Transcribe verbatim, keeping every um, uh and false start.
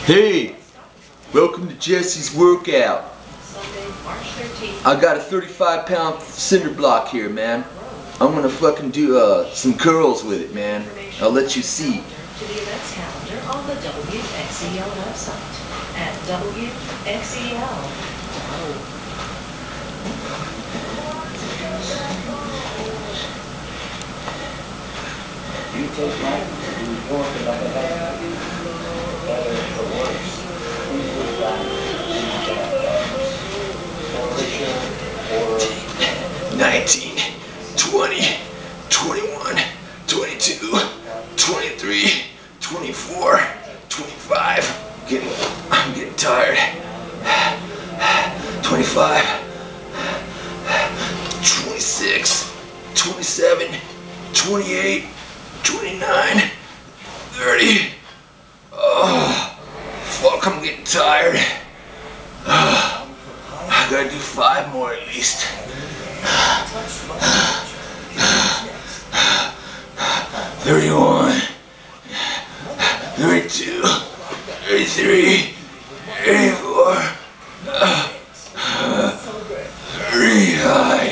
Hey, welcome to Jesse's workout. I got a thirty-five pound cinder block here, man. I'm gonna fucking do uh, some curls with it, man. I'll let you see. To the events calendar on the W X E L website at W X E L. You take mine, you want to like that, better for worse. nineteen, twenty, twenty-one, twenty-two, twenty-three, twenty-four, twenty-five. Getting, I'm getting tired. twenty-five, twenty-six, twenty-seven, twenty-eight, twenty-nine, thirty. Oh, fuck, I'm getting tired. Oh, I gotta do five more at least. thirty-one, thirty-two, thirty-three, thirty-four, thirty-five.